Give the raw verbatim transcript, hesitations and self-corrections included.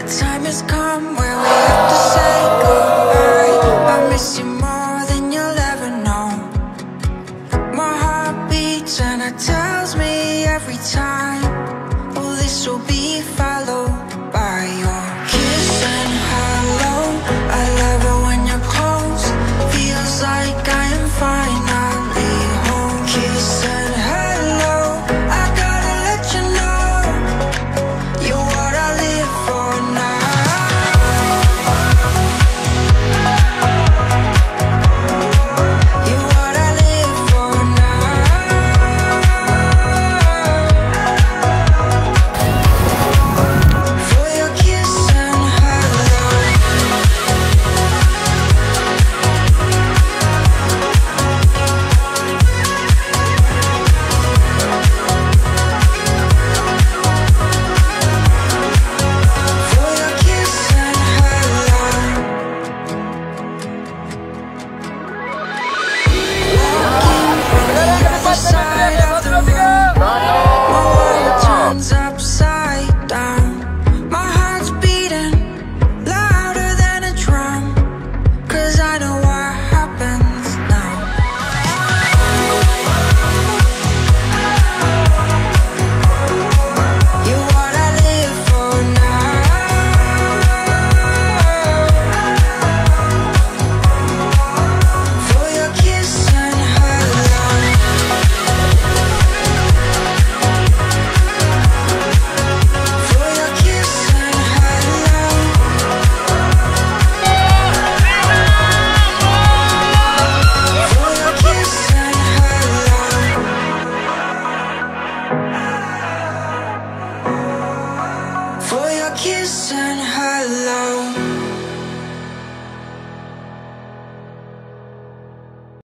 The time has come where we have to say goodbye. I miss you more than you'll ever know. My heart beats and it tells me every time, oh, this will be followed by your kiss and hello. I love it when you're close. Feels like I am finally home. Kiss and hello. I gotta let you know, you're what I live for now. You're what I live for now. For your kiss and hello. For your kiss and hello. Walking from the other side of the room, my world turns upside down. My heart's beating louder than a drum, 'cause I know what happens now. You're what I live for now. For your kiss and hello. For your kiss and hello. For your kiss and hello. For your kiss and hello.